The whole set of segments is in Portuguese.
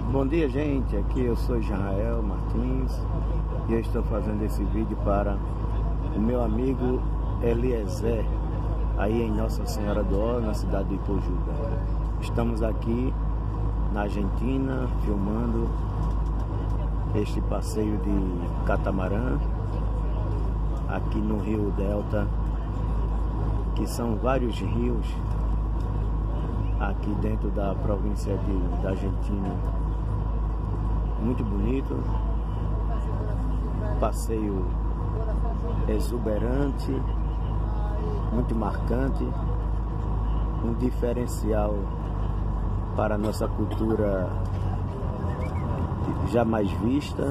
Bom dia, gente, aqui eu sou Israel Martins e eu estou fazendo esse vídeo para o meu amigo Eliezer, aí em Nossa Senhora do Ó, na cidade de Ipojuca. Estamos aqui na Argentina filmando este passeio de catamarã aqui no Rio Delta, que são vários rios aqui dentro da província da Argentina. Muito bonito, passeio exuberante, muito marcante, um diferencial para a nossa cultura jamais vista,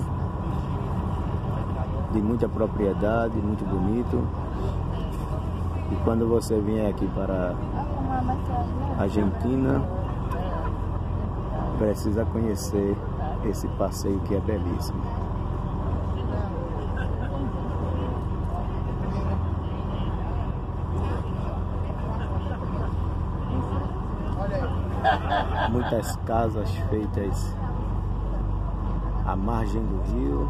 de muita propriedade, muito bonito. E quando você vier aqui para a Argentina, precisa conhecer esse passeio que é belíssimo. Muitas casas feitas à margem do rio.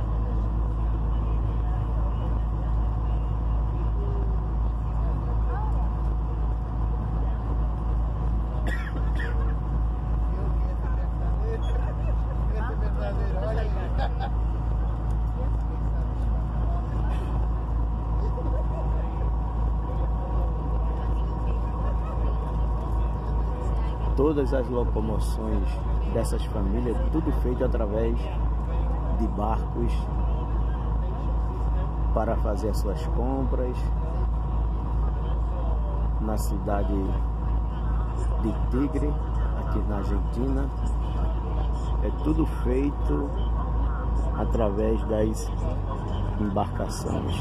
Todas as locomoções dessas famílias, tudo feito através de barcos para fazer as suas compras na cidade de Tigre, aqui na Argentina. É tudo feito através das embarcações.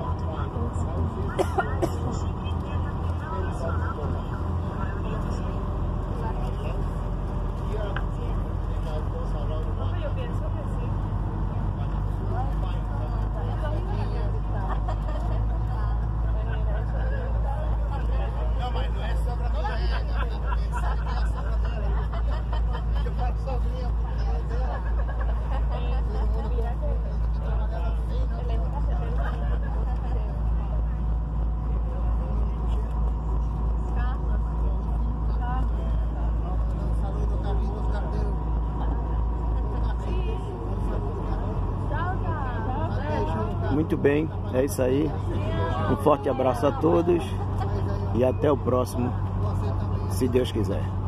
Muito bem, é isso aí. Um forte abraço a todos e até o próximo, se Deus quiser.